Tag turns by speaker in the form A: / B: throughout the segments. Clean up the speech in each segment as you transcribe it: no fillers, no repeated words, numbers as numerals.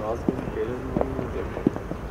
A: Razgın gelir mi demiyor.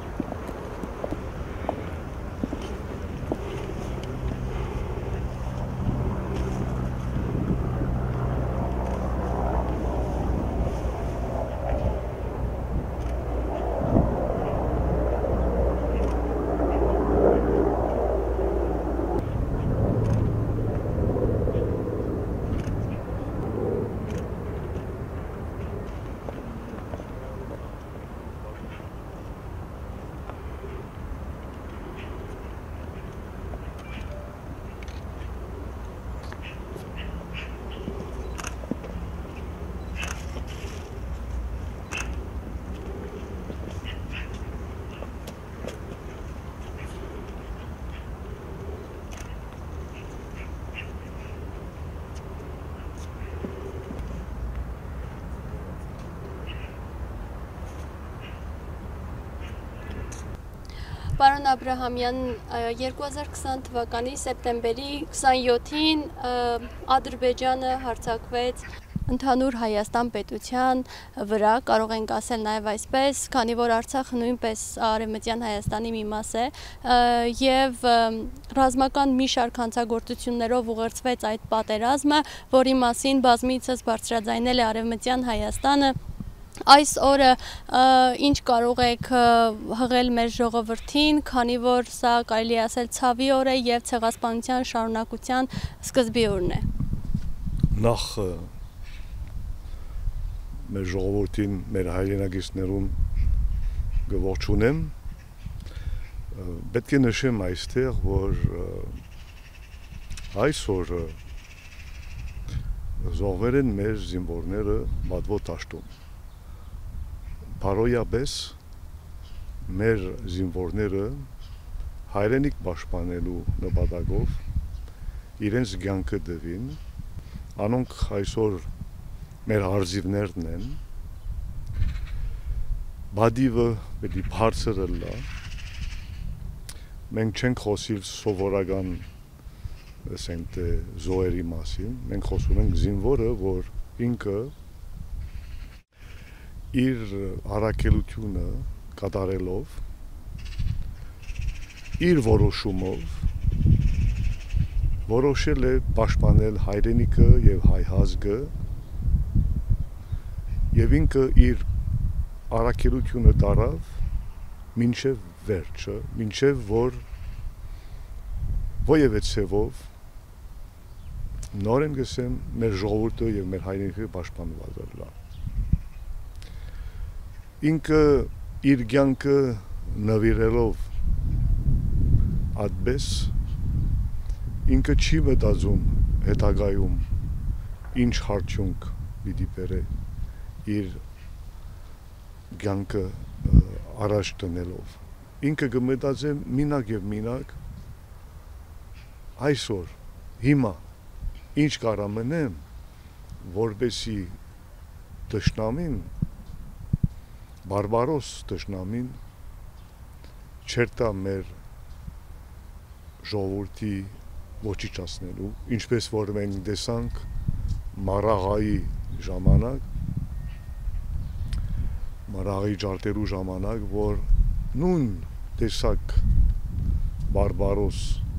B: Պարոն Աբրահամյան, 2020 թվականի սեպտեմբերի 27-ին Ադրբեջանը հարձակվեց ընդհանուր Հայաստան պետության վրա, կարող ենք ասել նաև այսպես, քանի որ Արցախը նույնպես Արևմտյան Հայաստանի մի մաս է, եւ ռազմական մի շարք հանցագործություններով ուղղորդվեց այդ պատերազմը, որի մասին բազմիցս բարձրաձայնել է Արևմտյան Հայաստանը։ Այս օրը ինչ կարող եք հղել մեր ժողովրդին, քանի որ սա կարելի ասել ցավի օր է եւ ցեղասպանության շարունակության սկզբի օրն է։
C: Նախ մեր ժողովրդին, մեր հայրենագիտներուն գողջունեմ, պետք է նշեմ այստեղ, որ այսօր զոհվել են մեր զինվորները Մադվո դաշտում։ Բարոյապես մեր զինվորները հայրենիք պաշտպանելու նպատակով իրենց կյանքը դվին, անոնք այսօր մեր հարձիվներն են, բադիվը պետք է բարձր լա, մենք չենք խոսիլ սովորական ասենք զոհերի մասին, մենք խոսում ենք զինվորը, որ ինքը իր առաքելությունը կատարելով, իր որոշումով որոշել է պաշտպանել հայրենիքը եւ հայ ազգը եւ ինքը իր առաքելությունը տարավ մինչեւ վերջը, մինչեւ որ ովևէ ցևով նորեն գսեմ մեր ժողովուրդը եւ մեր հայրենիքը պաշտպանված լա։ Ինքը իր կյանքը նվիրելով այդպես ինքը չի մտածում հետագայում ինչ հարցունք պիտի բերե իր կյանքը առաջ տնելով ինքը կմտածե մինակ եւ մինակ այսօր հիմա ինչ կարա մնեմ որպեսի տշնամին բարբարոս տշնամին չերտա մեր ժողովրդի ոչիչացնելու, ինչպես որ մենք տեսանք Մարաղայի ժամանակ, Մարաղայի ջարդերու ժամանակ, որ նույն տեսակ բարբարոս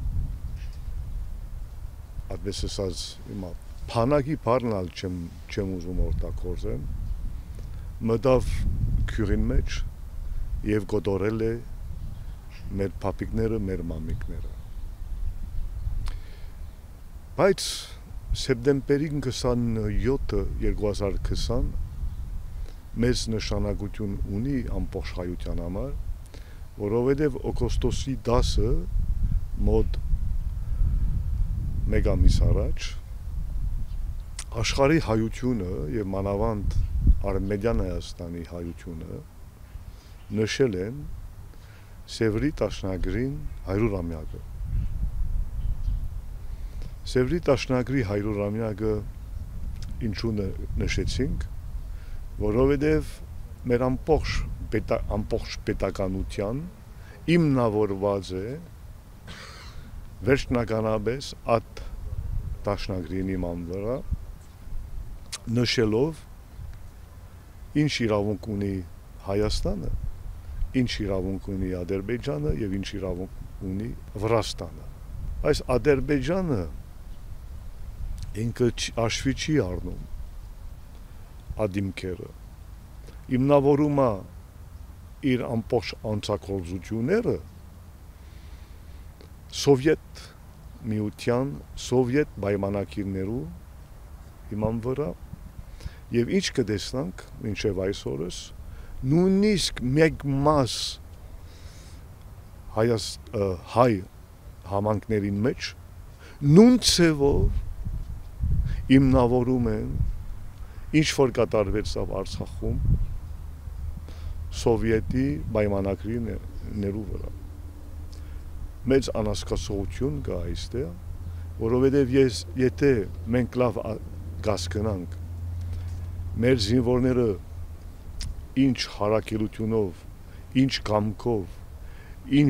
C: այդպես ասած հիմա փանակի բառնալ չեմ ուզում օգտագործեմ մտավ քյուրին մեջ եւ գոտորել է մեր փապիկները, մեր մամիկները։ Բայց սեպտեմբերի 27-ը 2020 մեծ նշանակություն ունի ամբողջ հայության համար, որովհետեւ օգոստոսի 10-ը մոտ մեկ ամիս առաջ աշխարհի հայությունը եւ մանավանդ Արմենիան Հայաստանի հայությունը նշել են Սևրի տաշնագրին 100-ամյակը։ Սևրի տաշնագրի 100-ամյակը ինչու նշեցինք, որովհետև մեր ամբողջ պետականության հիմնավորված է վերջնականապես այդ տաշնագրի նման վրա նշելով ինչ իրավունք ունի Հայաստանը, ինչ իրավունք ունի Ադրբեջանը եւ ինչ իրավունք ունի Վրաստանը։ Այս Ադրբեջանը ինքը հաշվի չի առնում ադիմքերը, հիմնավորում է իր ամբողջ անցակոլզությունները Սովետ միության, Սովետ պայմանագիրներու հիման վրա եւ ինչ կտեսնանք մինչեւ այսօրս նույնիսկ մեկ մաս հայ համանքներին մեջ նույն ցևով հիմնավորում են ինչ որ կատարվեցավ Արցախում Սովետի պայմանագրի ներու վրա մեծ անհասկացություն կա այստեղ, որովհետև եթե մենք լավ կասկնանք մեր զինվորները ինչ հարակելությունով, ինչ կամքով, ինչ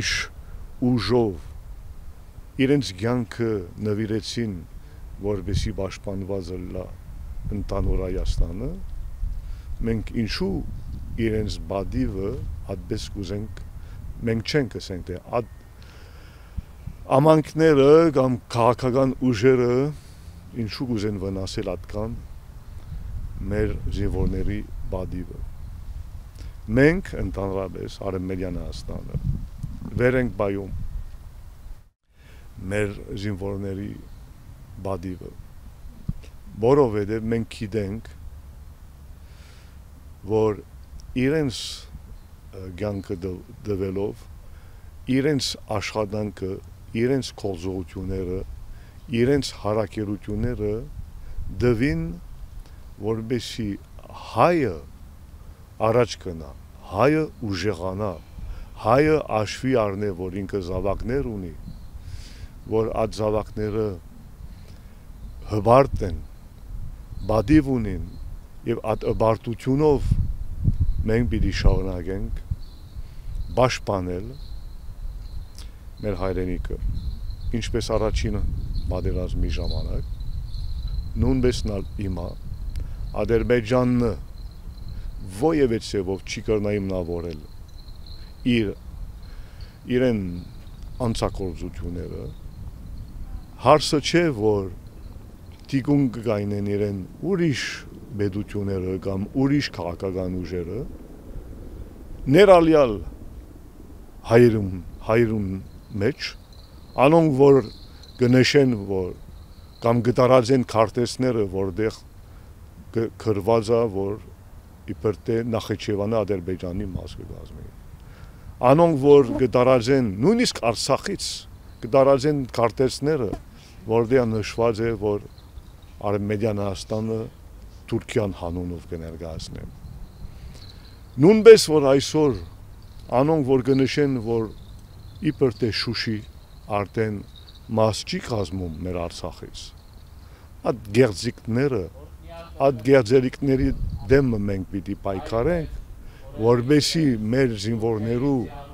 C: ուժով իրենց կյանքը նվիրեցին, որպեսզի պաշտպանված լա ընդհանուր Հայաստանը, մենք ինչու իրենց բադիվը այդպես կուզենք, մենք չենք ասենք, թե ամանքները կամ քաղաքական ուժերը ինչու կուզեն վնասել այդքան մեր զինվորների բադիվը։ Մենք ընդհանրապես Արևմտյան Հայաստանը վեր ենք բայում մեր զինվորների բադիվը, որովհետև մենք գիտենք, որ իրենց կյանքը դվելով, իրենց աշխատանքը, իրենց կոլզողությունները, իրենց հարակերությունները դվին, որպեսզի հայը առաջ գնա, հայը ուժեղանա, հայը աշվի առնե, որ ինքը զավակներ ունի, որ այդ զավակները հբարտ են, բադիվ ունին եւ այդ հբարտությունով մենք պիտի շարունակենք պաշտպանել մեր հայրենիքը, ինչպես առաջին պատերազմի ժամանակ, նույնպես հիմա Ադրբեջանը ովևէ ցևով չի կրնա հիմնավորել իրեն անցակորձությունները, հարցը չէ, որ թիկուն կգայնեն իրեն ուրիշ բեդությունները կամ ուրիշ քաղաքական ուժերը, ներալյալ հայրում մեջ, անոնք որ կնշեն, որ կամ կտարածեն քարտեզները, որտեղ գրված է, որ իբր թե Նախիջևանը Ադրբեջանի մաս կգազմի։ Անոնք որ կտարածեն նույնիսկ Արցախից կտարածեն քարտեզները, որտեղ նշված է, որ Արևմտյան Հայաստանը Թուրքիան հանունով կներկայացնեն։ Նույնպես որ այսօր անոնք որ կնշեն, որ իբր թե Շուշի արդեն մաս չի կազմում մեր Արցախից, այդ գեղձիկները, այդ գեղձերիկների դեմը մենք պիտի պայքարենք, որպեսզի մեր զինվորներու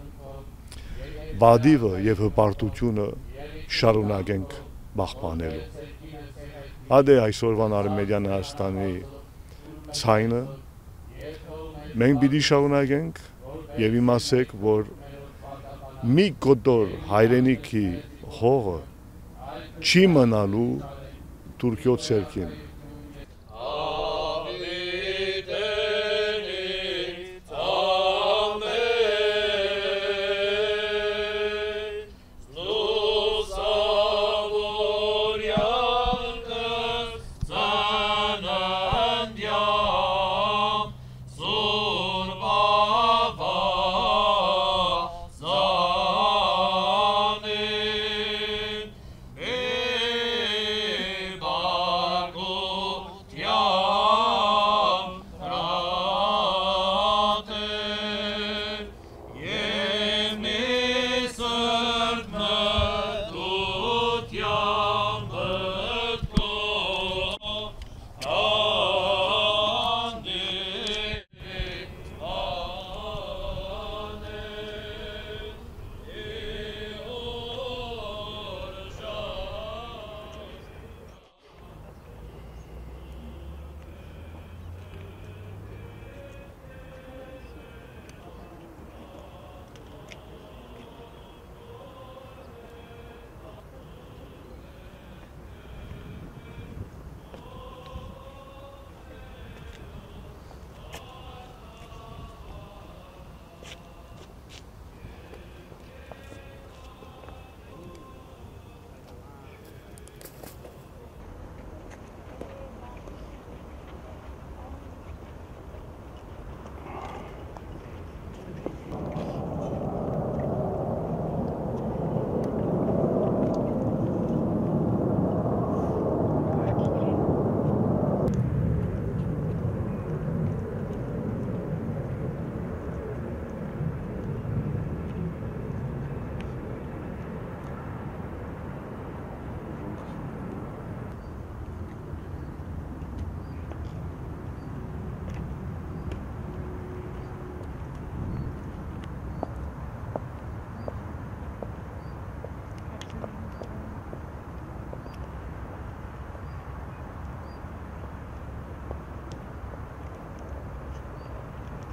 C: բադիվը եւ հպարտությունը շարունակենք պահպանելու։ Հադե այսօրվան Արևմտյան Հայաստանի ցայնը մենք պիտի շարունակենք եւ իմացեք, որ մի կոտոր հայրենիքի հողը չի մնալու Թուրքիոց ցերքին։
D: Barco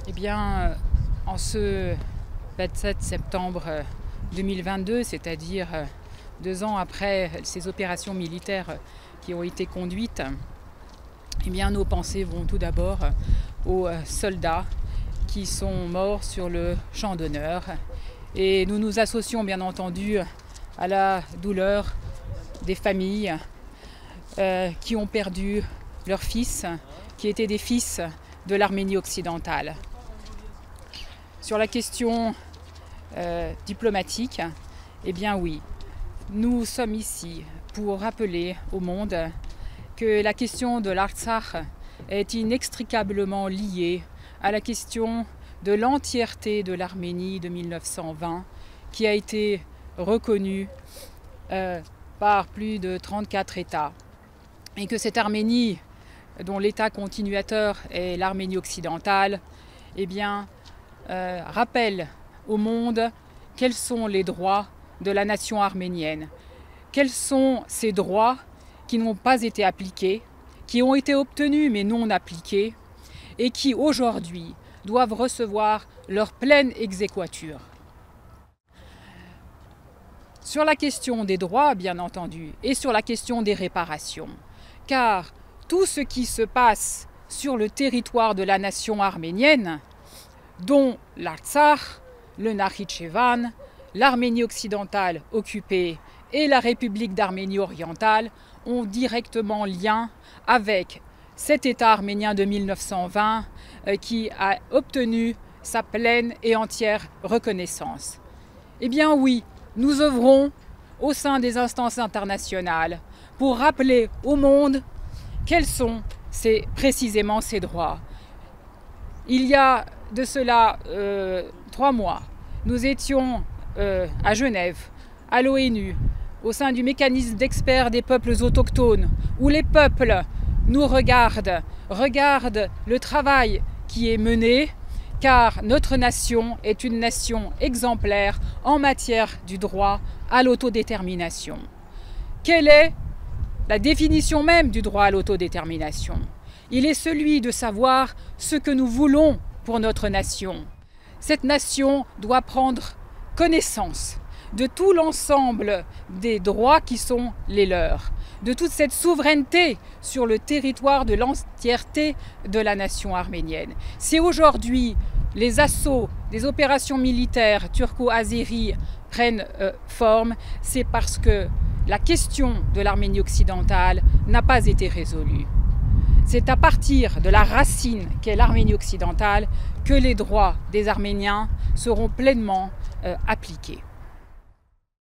D: Eh bien, en ce 27 septembre 2022, c'est-à-dire 2 ans après ces opérations militaires qui ont été conduites, eh bien, nos pensées vont tout d'abord aux soldats qui sont morts sur le champ d'honneur. Et nous nous associons bien entendu à la douleur des familles qui ont perdu leurs fils, qui étaient des fils de l'Arménie occidentale. Sur la question diplomatique, eh bien oui, nous sommes ici pour rappeler au monde que la question de l'Artsakh est inextricablement liée à la question de l'entièreté de l'Arménie de 1920, qui a été reconnue par plus de 34 États. Et que cette Arménie, dont l'État continuateur est l'Arménie occidentale, eh bien, rappelle au monde quels sont les droits de la nation arménienne. Quels sont ces droits qui n'ont pas été appliqués, qui ont été obtenus mais non appliqués, et qui aujourd'hui doivent recevoir leur pleine exéquature. Sur la question des droits, bien entendu, et sur la question des réparations, car tout ce qui se passe sur le territoire de la nation arménienne, dont l'Artsakh, le Nakhitchevan, l'Arménie occidentale occupée et la République d'Arménie orientale, ont directement lien avec cet État arménien de 1920 qui a obtenu sa pleine et entière reconnaissance. Eh bien oui, nous œuvrons au sein des instances internationales pour rappeler au monde quels sont précisément ces droits. Il y a de cela 3 mois, nous étions à Genève, à l'ONU, au sein du mécanisme d'experts des peuples autochtones, où les peuples nous regardent le travail qui est mené, car notre nation est une nation exemplaire en matière du droit à l'autodétermination. Quelle est la définition même du droit à l'autodétermination? Il est celui de savoir ce que nous voulons pour notre nation. Cette nation doit prendre connaissance de tout l'ensemble des droits qui sont les leurs, de toute cette souveraineté sur le territoire de l'entièreté de la nation arménienne. Si aujourd'hui les assauts des opérations militaires turco-azéries prennent forme, c'est parce que la question de l'Arménie occidentale n'a pas été résolue. C'est à partir de la racine qu'est l'Arménie occidentale que les droits des Arméniens seront pleinement appliqués.